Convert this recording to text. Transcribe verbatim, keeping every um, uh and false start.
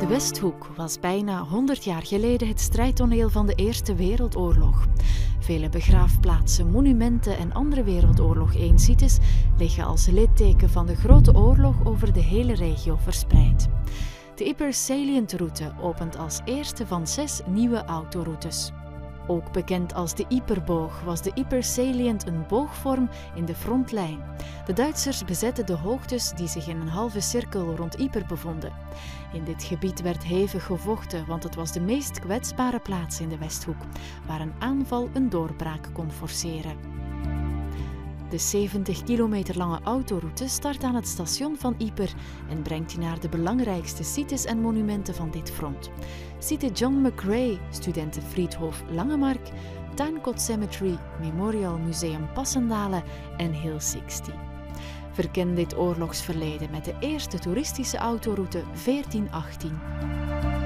Westhoek was bijna honderd jaar geleden het strijdtoneel van de Eerste Wereldoorlog. Vele begraafplaatsen, monumenten en andere Wereldoorlog één-sites liggen als litteken van de Grote Oorlog over de hele regio verspreid. De Ypres Salient Route opent als eerste van zes nieuwe autoroutes. Ook bekend als de Yperboog was de Ypres Salient een boogvorm in de frontlijn. De Duitsers bezetten de hoogtes die zich in een halve cirkel rond Ypres bevonden. In dit gebied werd hevig gevochten, want het was de meest kwetsbare plaats in de Westhoek, waar een aanval een doorbraak kon forceren. De zeventig kilometer lange autoroute start aan het station van Ypres en brengt je naar de belangrijkste sites en monumenten van dit front. Site John McCrae, Studentenfriedhof Langemark, Tuinkot Cemetery, Memorial Museum Passendale en Hill zestig. Verken dit oorlogsverleden met de eerste toeristische autoroute veertien achttien.